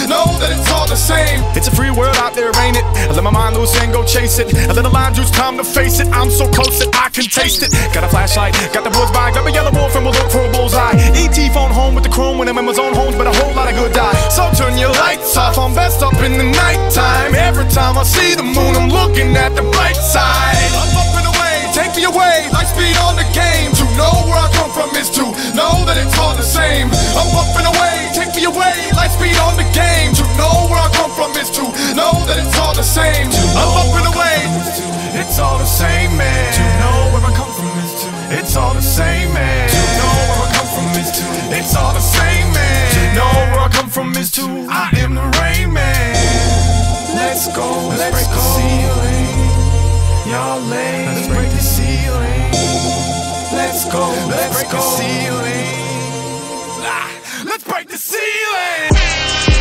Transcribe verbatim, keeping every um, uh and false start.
know that it's all the same. It's a free world out there, ain't it? I let my mind loose and go chase it. A little lime juice, time to face it. I'm so close that I can taste it. Got a flashlight, got the woods by, grab a yellow wolf and we'll look for a bullseye. E T phone home with the chrome when I'm in my zone homes, but a whole lot of good die. So turn your lights off, I'm best up in the nighttime. Every time I see the moon, I'm looking at the bright side. I'm up and away, take me away, light speed on the game. To know where I come from is to know that it's all the same. I'm up and away, take me away, light speed on the game. To know where I come from is to know that it's all the same. I'm up and away, it's all the same, man. to know where I come from is to It's all the same, man. to know where I come from is to It's all the same, man. to know where I come from is to I am the Rain Man. let's go, let's, Let's break go. the ceiling. Y'all late. Let's break the ceiling. Let's go, let's, Break go. the ceiling. Ah, let's break the ceiling.